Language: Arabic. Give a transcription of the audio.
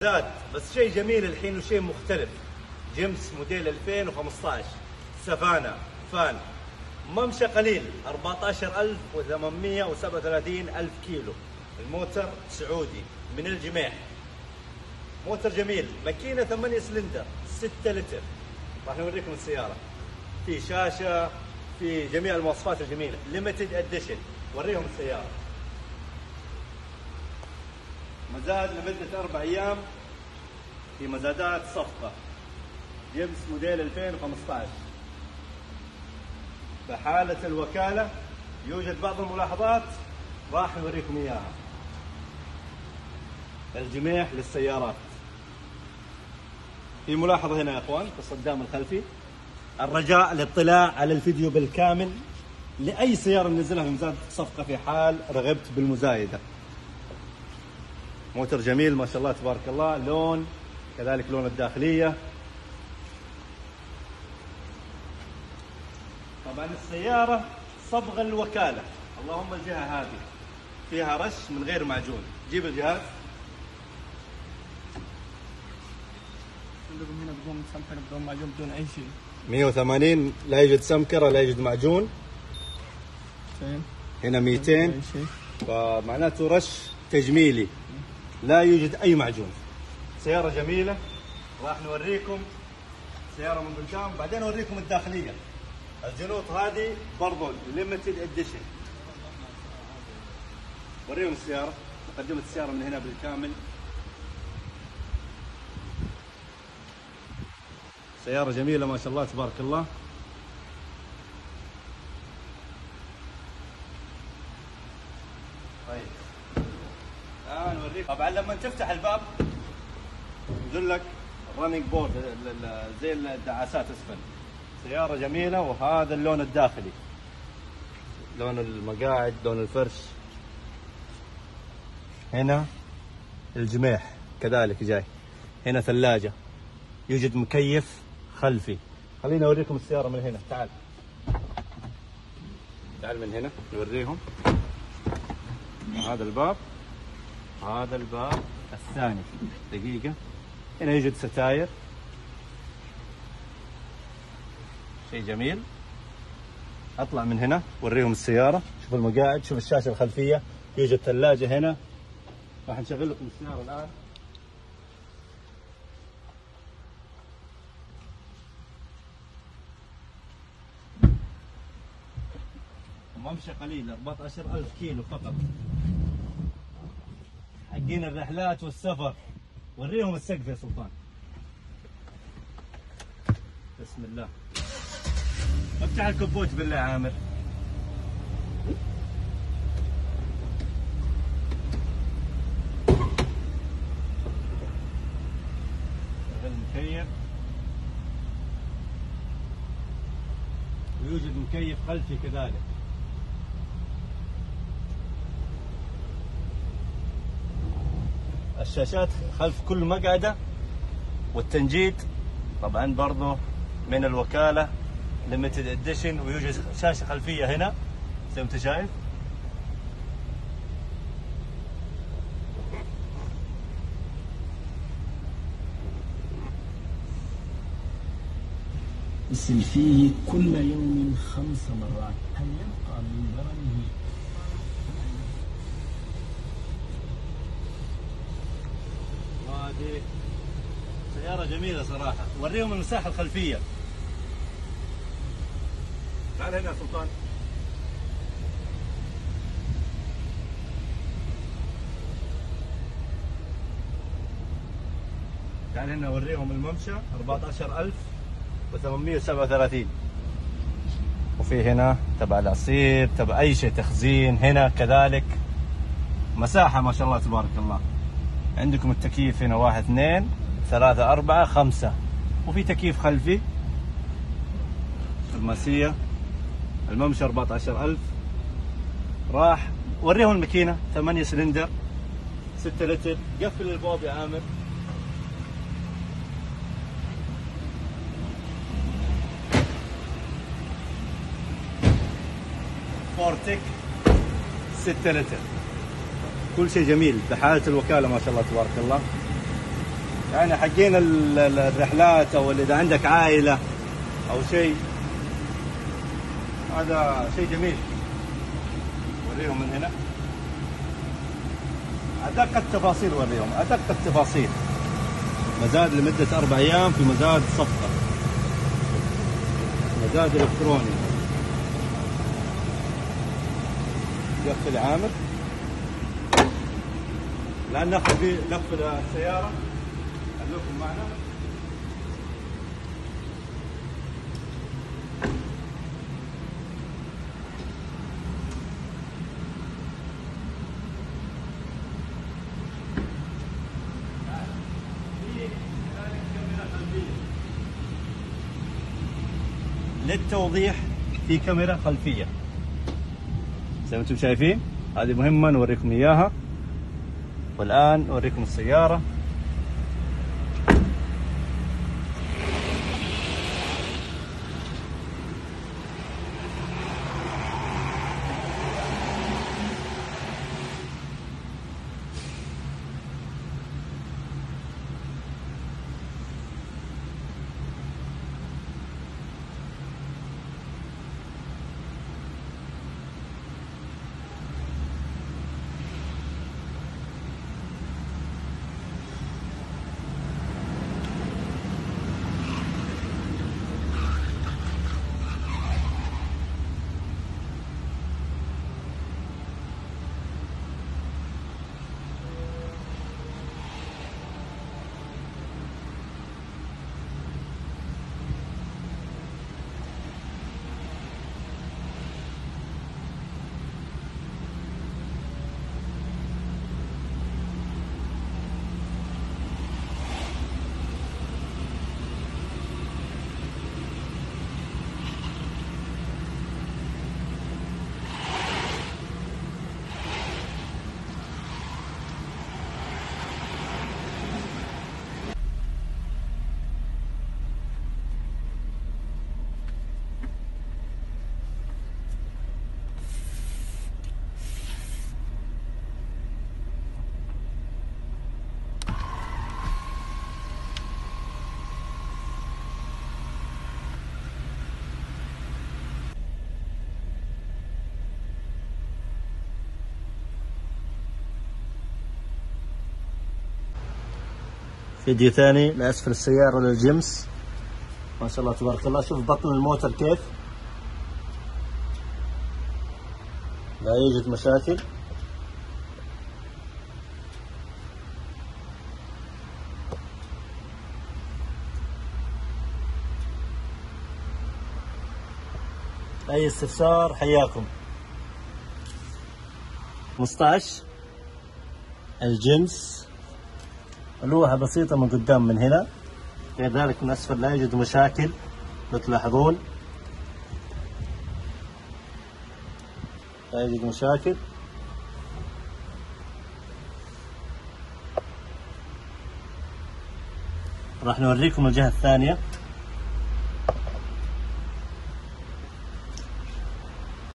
زاد بس شيء جميل الحين وشيء مختلف. جيمس موديل 2015 سافانا فان، ممشى قليل 14837 ألف كيلو. الموتر سعودي من الجميح، موتر جميل، ماكينة 8 سلندر 6 لتر. راح نوريكم السيارة، في شاشة، في جميع المواصفات الجميلة، ليميتد اديشن. وريهم السيارة. مزاد لمدة 4 أيام في مزادات صفقة. جيمس موديل 2015 بحالة الوكالة. يوجد بعض الملاحظات راح نوريكم إياها. الجميح للسيارات. في ملاحظة هنا يا أخوان في الصدام الخلفي. الرجاء الاطلاع على الفيديو بالكامل لأي سيارة ننزلها في مزاد صفقة في حال رغبت بالمزايدة. موتور جميل ما شاء الله تبارك الله، لون كذلك لون الداخلية. طبعا السيارة صبغة الوكالة، اللهم الجهة هذه فيها رش من غير معجون. جيب الجهاز. هنا بدون سمكرة بدون معجون بدون أي شيء. 180 لا يوجد سمكرة لا يوجد معجون. هنا 200 فمعناته رش تجميلي لا يوجد أي معجون. سيارة جميلة. راح نوريكم سيارة من قدام بعدين نوريكم الداخلية. الجنوط هذه برضو ليميتد اديشن. وريهم السيارة، مقدمة السيارة من هنا بالكامل. سيارة جميلة ما شاء الله تبارك الله. طيب الآن نوريك. طبعا لما تفتح الباب ينزل لك الرننج بورد زي الدعاسات اسفل. سيارة جميلة. وهذا اللون الداخلي، لون المقاعد، لون الفرش. هنا الجميح كذلك جاي. هنا ثلاجة، يوجد مكيف خلفي. خليني اوريكم السيارة من هنا. تعال تعال من هنا نوريهم. هذا الباب، هذا الباب الثاني. دقيقة. هنا يوجد ستاير، شيء جميل. اطلع من هنا وريهم السيارة. شوف المقاعد، شوف الشاشة الخلفية، يوجد ثلاجة هنا. راح نشغل لكم السيارة الآن. ممشى قليل 14,000 كيلو فقط. حقين الرحلات والسفر. وريهم السقف يا سلطان. بسم الله. افتح الكبوت بالله عامر. المكيف، ويوجد مكيف خلفي كذلك. الشاشات خلف كل مقعدة، والتنجيد طبعا برضو من الوكالة ليميتد اديشن. ويوجد شاشة خلفية هنا زي ما انت شايف. يغسل فيه كل يوم 5 مرات. هل يبقى من برمه؟ هذه سيارة جميلة صراحة. وريهم المساحة الخلفية. تعال هنا يا سلطان. تعال هنا اوريهم الممشى 14,837. وفي هنا تبع العصير، تبع اي شيء، تخزين. هنا كذلك مساحة ما شاء الله تبارك الله. عندكم التكييف هنا 1 2 3 4 5. وفي تكييف خلفي. فرماسية. الممشى 14,000. راح وريهم الماكينة 8 سلندر 6 لتر. قفل الباب يا عامر. فورتك 6 لتر. كل شيء جميل بحالة الوكالة ما شاء الله تبارك الله. يعني حقين الرحلات، او اذا عندك عائله او شيء، هذا شيء جميل. وريهم من هنا ادق التفاصيل، وريهم ادق التفاصيل. مزاد لمده 4 ايام في مزاد صفقه، مزاد الكتروني. يقفل عامر. الان نقفل السياره. خلوكم معنا. للتوضيح في كاميرا خلفية زي ما انتم شايفين، هذه مهمة نوريكم اياها. والآن نوريكم السيارة. فيديو ثاني لأسفل السيارة للجيمس. ما شاء الله تبارك الله. شوف بطن الموتر كيف، لا يوجد مشاكل. أي استفسار حياكم. 15 الجيمس، لوحة بسيطة من قدام من هنا، غير ذلك من أسفل لا يوجد مشاكل. لو تلاحظون لا يوجد مشاكل. راح نوريكم الجهة الثانية.